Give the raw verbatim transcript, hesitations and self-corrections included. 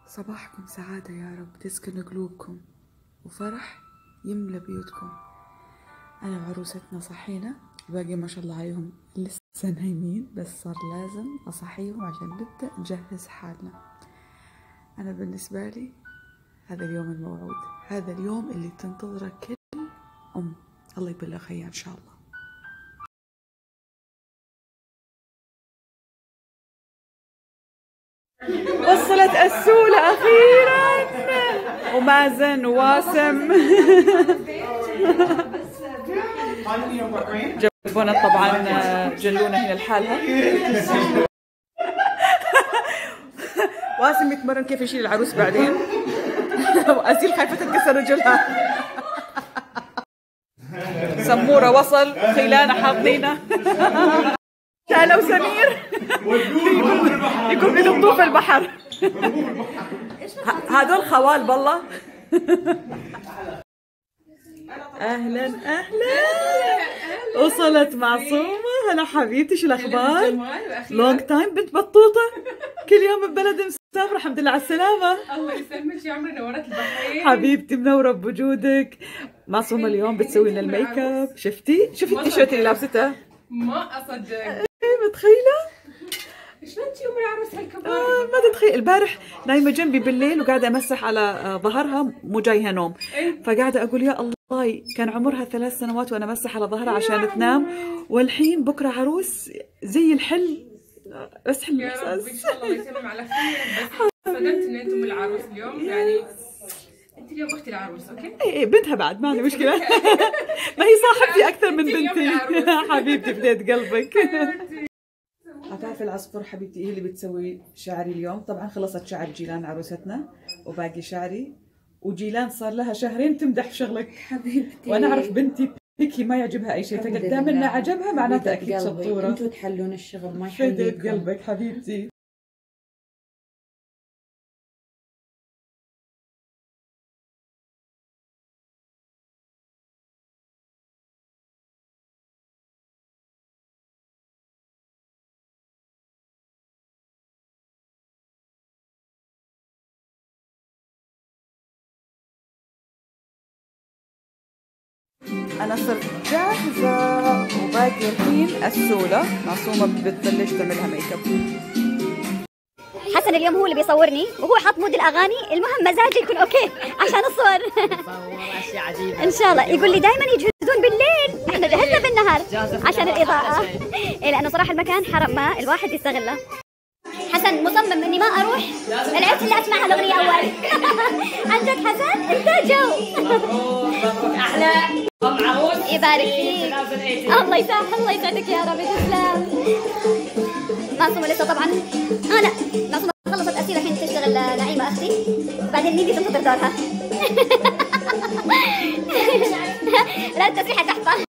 صباحكم سعادة يا رب تسكن قلوبكم وفرح يملى بيوتكم. أنا وعروستنا صحينا، باقي ما شاء الله عليهم لسه نايمين، بس صار لازم أصحيهم عشان نبدأ نجهز حالنا. أنا بالنسبة لي هذا اليوم الموعود، هذا اليوم اللي تنتظره كل أم، الله يبلغ خير إن شاء الله. وصلت السولة أخيرا، ومازن وواسم جابونا طبعا، جلونا هنا لحالها. واسم يتمرن كيف يشيل العروس بعدين، وأزيل خايفة تنكسر رجلها. سمورة وصل، خيلانة حاطينه. شالوا سمير يقول بينطوا في البحر. هذول خوال بالله. اهلا اهلا، وصلت معصومة. هلا حبيبتي، شو الاخبار؟ لونج تايم بنت بطوطة، كل يوم ببلد مسافرة. الحمد لله على السلامة. الله يسلمك يا عمري، نورت البحرين حبيبتي، منورة بوجودك. معصومة اليوم بتسوي لنا الميك اب. شفتي شوفي التيشيرت اللي لابسته، ما اصدق. ايه متخيلة؟ شلون انتي ام العروس هالكبار؟ آه ما تتخيل. البارح نايمة جنبي بالليل وقاعدة امسح على آه ظهرها، مو جايها نوم، فقاعدة اقول يا الله كان عمرها ثلاث سنوات وانا امسح على ظهرها عشان تنام، والحين بكرة عروس زي الحل. بس حلو يا رب ان شاء الله يسلم على خير. بس صدمت ان انتم العروس اليوم، يعني انت اليوم اختي العروس. اوكي اي بنتها بعد، ما عندي مشكلة. ما هي صاحبتي اكثر من بنتي. حبيبتي بديت قلبك. عفاف العصفور حبيبتي هي اللي بتسوي شعري اليوم. طبعا خلصت شعر جيلان عروستنا وباقي شعري، وجيلان صار لها شهرين تمدح في شغلك حبيبتي، وانا اعرف بنتي بيكي ما يعجبها اي شيء، فقد دام انه عجبها معناته اكيد شطوره. انتوا تحلون الشغل، ما يحليكم. فديت قلبك حبيبتي. أنا صرت جاهزة، وباقي الحين السولة. معصومة بتبلش تعملها ميك اب. حسن اليوم هو اللي بيصورني، وهو حاط مود الأغاني. المهم مزاجي يكون أوكي عشان الصور. أشياء عجيبة إن شاء الله. يقول لي دائما يجهزون بالليل، إحنا جهزنا بالنهار عشان الإضاءة. إيه لأنه صراحة المكان حرام ما الواحد يستغله. حسن مصمم إني ما أروح العرس إلا أسمع هالأغنية أول. عن جد حسن أنت جو. أحلى أم عروس يبارك فيك. الله يسعدك، الله يسعدك يا رب. تسلم. معصومة لسه طبعا. اه لا، معصومة خلصت أسيرة الحين تشتغل نعيمة أختي، بعدين نيجي تنتظر دورها. لا التسريحة تحفة.